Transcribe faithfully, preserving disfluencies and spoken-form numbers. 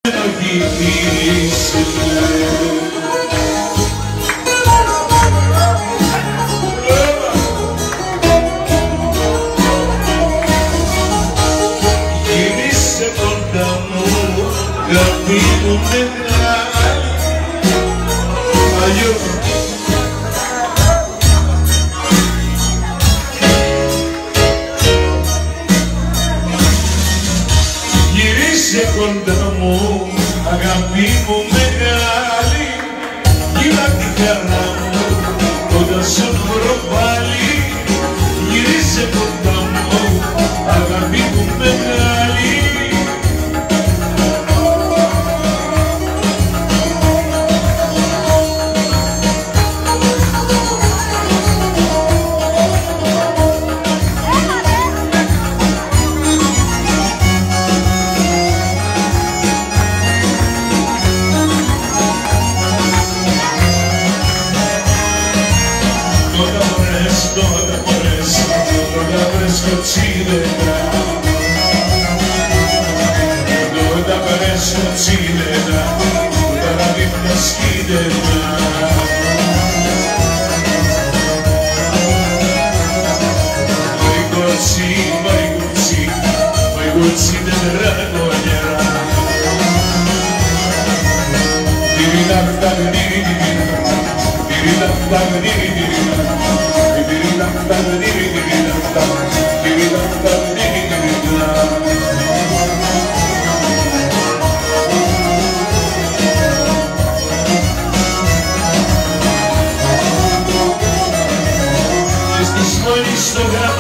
Γύρισε κοντά μου, αγάπη μου μεγάλη. Αλλιώς γύρισε κοντά μου, αγάπη μου μεγάλη. Γύρα τη χαρά μου, κοντά σου βρω πάλι. Γύρισε κοντά μου, αγάπη μου μεγάλη. Τώρα μπορείς, τώρα μπορείς, τώρα βρίσκω τσίλενα. Τώρα βρίσκω τσίλενα, τώρα δίπλα σκύλενα. Vai così, vai così, vai così nella ragogliera. Divina, divina, divina, divina, Στις μόλις στο γράφει